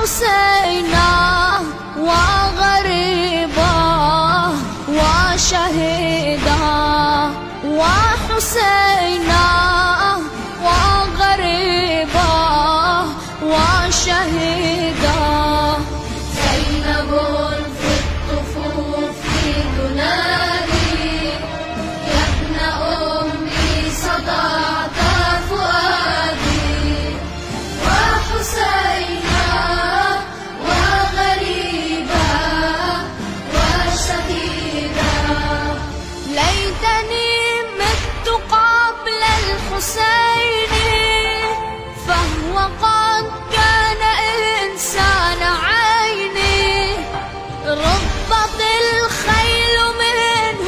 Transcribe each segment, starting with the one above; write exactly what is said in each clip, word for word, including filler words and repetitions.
وحسينا وغريبا وشهيدا وحسينا وغريبا وشهيدا زينب في الطفوف تنادي يا ابن أمي صدعت فؤادي وحسينا وغريبا وشهيدا ليتني مت قبل الحسين فهو قد كان إنسان عيني ربط الخيل منه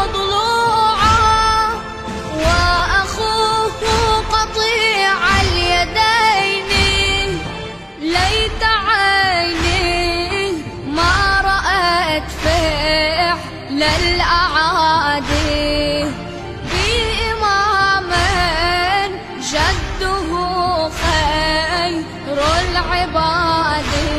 ضلوعا وأخوه قطيع اليدين ليت عيني ما رأت فعل الأعادي بإمام جده خير العباد